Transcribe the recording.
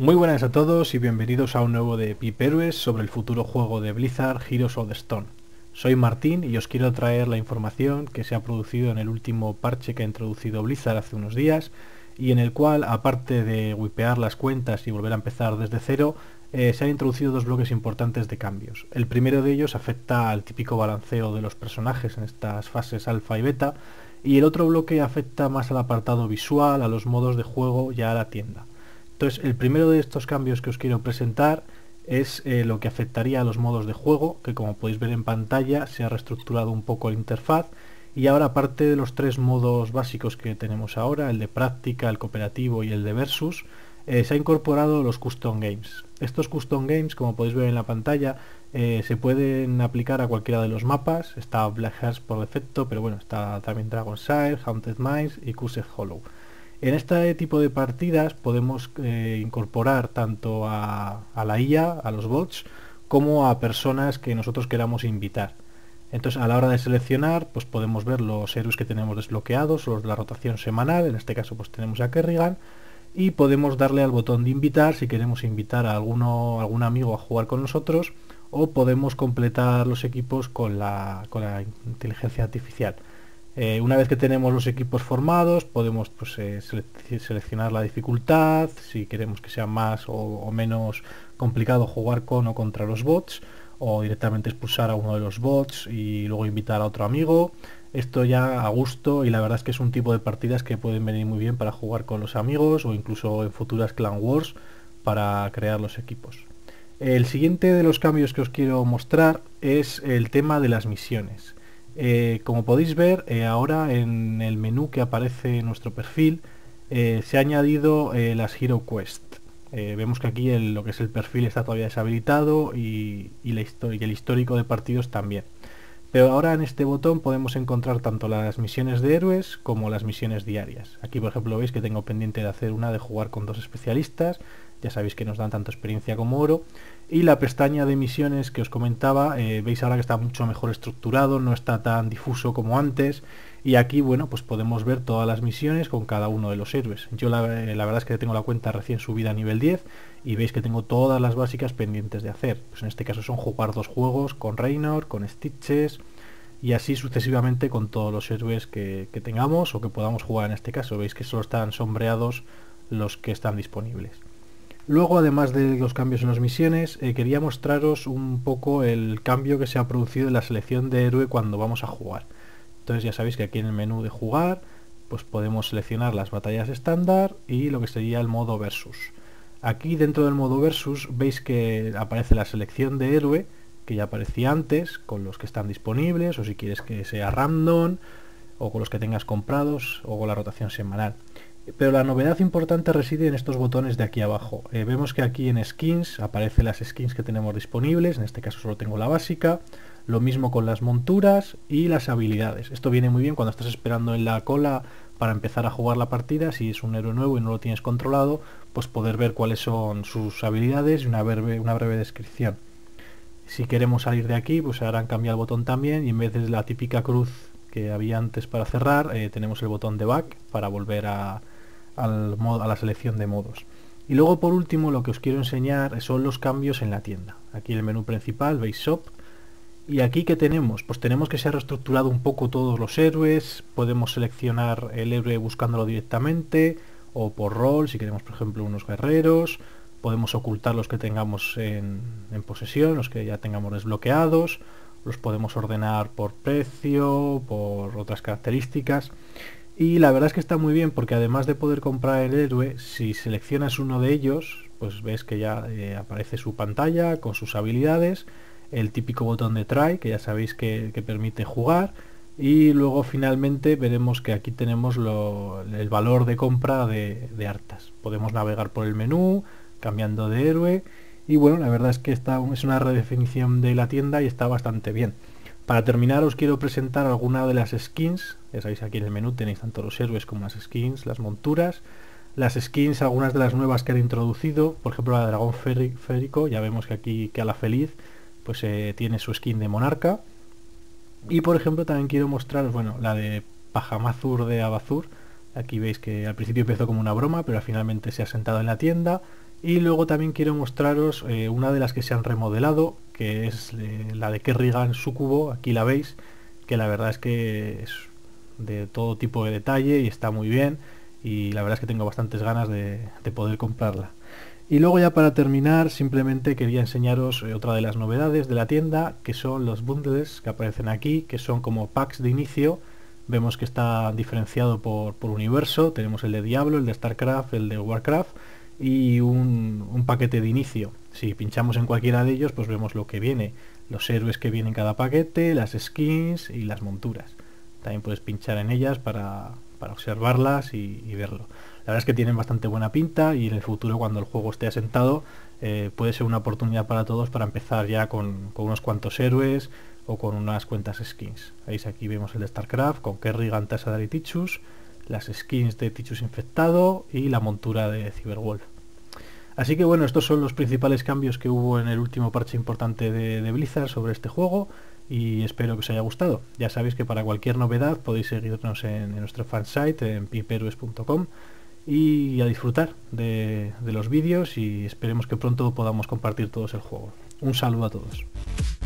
Muy buenas a todos y bienvenidos a un nuevo de Pip Héroes sobre el futuro juego de Blizzard, Heroes of the Storm. Soy Martín y os quiero traer la información que se ha producido en el último parche que ha introducido Blizzard hace unos días y en el cual, aparte de wipear las cuentas y volver a empezar desde cero, se han introducido dos bloques importantes de cambios. El primero de ellos afecta al típico balanceo de los personajes en estas fases alfa y beta, y el otro bloque afecta más al apartado visual, a los modos de juego y a la tienda. Entonces, el primero de estos cambios que os quiero presentar es lo que afectaría a los modos de juego, que como podéis ver en pantalla se ha reestructurado un poco la interfaz y ahora, aparte de los tres modos básicos que tenemos ahora, el de práctica, el cooperativo y el de versus, se ha incorporado los custom games. Estos custom games, como podéis ver en la pantalla, se pueden aplicar a cualquiera de los mapas. Está Black Hearts por defecto, pero bueno, está también Dragon's Haunted Mines y Cursed Hollow. En este tipo de partidas podemos incorporar tanto a la IA, a los bots, como a personas que nosotros queramos invitar. Entonces, a la hora de seleccionar, pues podemos ver los héroes que tenemos desbloqueados, los de la rotación semanal. En este caso pues tenemos a Kerrigan, y podemos darle al botón de invitar si queremos invitar a algún amigo a jugar con nosotros, o podemos completar los equipos con la inteligencia artificial. Una vez que tenemos los equipos formados, podemos seleccionar la dificultad, si queremos que sea más o menos complicado jugar con o contra los bots, o directamente expulsar a uno de los bots y luego invitar a otro amigo. Esto ya a gusto, y la verdad es que es un tipo de partidas que pueden venir muy bien para jugar con los amigos o incluso en futuras Clan Wars para crear los equipos. El siguiente de los cambios que os quiero mostrar es el tema de las misiones. Como podéis ver, ahora en el menú que aparece en nuestro perfil se ha añadido las Hero Quest. Vemos que aquí lo que es el perfil está todavía deshabilitado y el histórico de partidos también. Pero ahora en este botón podemos encontrar tanto las misiones de héroes como las misiones diarias. Aquí, por ejemplo, veis que tengo pendiente de hacer una de jugar con 2 especialistas. Ya sabéis que nos dan tanto experiencia como oro. Y la pestaña de misiones que os comentaba, veis ahora que está mucho mejor estructurado, no está tan difuso como antes. Y aquí, bueno, pues podemos ver todas las misiones con cada uno de los héroes. Yo la verdad es que tengo la cuenta recién subida a nivel 10 y veis que tengo todas las básicas pendientes de hacer. Pues en este caso son jugar 2 juegos con Reynor, con Stitches y así sucesivamente con todos los héroes que tengamos o que podamos jugar en este caso. Veis que solo están sombreados los que están disponibles. Luego, además de los cambios en las misiones, quería mostraros un poco el cambio que se ha producido en la selección de héroe cuando vamos a jugar. Entonces ya sabéis que aquí en el menú de jugar pues podemos seleccionar las batallas estándar y lo que sería el modo versus. Aquí dentro del modo versus veis que aparece la selección de héroe, que ya aparecía antes, con los que están disponibles, o si quieres que sea random, o con los que tengas comprados, o con la rotación semanal. Pero la novedad importante reside en estos botones de aquí abajo. Vemos que aquí en skins aparecen las skins que tenemos disponibles, en este caso solo tengo la básica. Lo mismo con las monturas y las habilidades. Esto viene muy bien cuando estás esperando en la cola para empezar a jugar la partida. Si es un héroe nuevo y no lo tienes controlado, pues poder ver cuáles son sus habilidades y una breve descripción. Si queremos salir de aquí, pues ahora han cambiado el botón también, y en vez de la típica cruz que había antes para cerrar, tenemos el botón de back para volver a la selección de modos. Y luego, por último, lo que os quiero enseñar son los cambios en la tienda. Aquí en el menú principal veis Shop. Y aquí, ¿qué tenemos? Pues tenemos que se ha reestructurado un poco todos los héroes. Podemos seleccionar el héroe buscándolo directamente o por rol, si queremos por ejemplo unos guerreros. Podemos ocultar los que tengamos en posesión, los que ya tengamos desbloqueados. Los podemos ordenar por precio, por otras características. Y la verdad es que está muy bien, porque además de poder comprar el héroe, si seleccionas uno de ellos, pues ves que ya aparece su pantalla con sus habilidades, el típico botón de try, que ya sabéis que permite jugar, y luego finalmente veremos que aquí tenemos el valor de compra de Arthas. Podemos navegar por el menú, cambiando de héroe, y bueno, la verdad es que esta es una redefinición de la tienda y está bastante bien. Para terminar, os quiero presentar alguna de las skins. Ya sabéis, aquí en el menú tenéis tanto los héroes como las skins, las monturas. Las skins, algunas de las nuevas que han introducido, por ejemplo la de dragón férico, ya vemos que aquí que a la feliz pues tiene su skin de monarca. Y por ejemplo también quiero mostraros, bueno, la de Pajamazur de Abazur. Aquí veis que al principio empezó como una broma, pero finalmente se ha sentado en la tienda Y luego también quiero mostraros una de las que se han remodelado, que es la de Kerrigan Sucubo. Aquí la veis, que la verdad es que es de todo tipo de detalle y está muy bien, y la verdad es que tengo bastantes ganas de poder comprarla. Y luego, ya para terminar, simplemente quería enseñaros otra de las novedades de la tienda, que son los bundles que aparecen aquí, que son como packs de inicio. Vemos que está diferenciado por universo. Tenemos el de Diablo, el de Starcraft, el de Warcraft y un paquete de inicio. Si pinchamos en cualquiera de ellos, pues vemos lo que viene, los héroes que vienen en cada paquete, las skins y las monturas. También puedes pinchar en ellas para observarlas y verlo. La verdad es que tienen bastante buena pinta, y en el futuro, cuando el juego esté asentado, puede ser una oportunidad para todos para empezar ya con unos cuantos héroes o con unas cuantas skins. Veis, aquí vemos el de Starcraft con Kerrigan, Tassadar y Tichus, las skins de Tichus infectado y la montura de Cyberwolf. Así que bueno, estos son los principales cambios que hubo en el último parche importante de Blizzard sobre este juego, y espero que os haya gustado. Ya sabéis que para cualquier novedad podéis seguirnos en nuestro fansite en piperues.com y a disfrutar de los vídeos, y esperemos que pronto podamos compartir todos el juego. Un saludo a todos.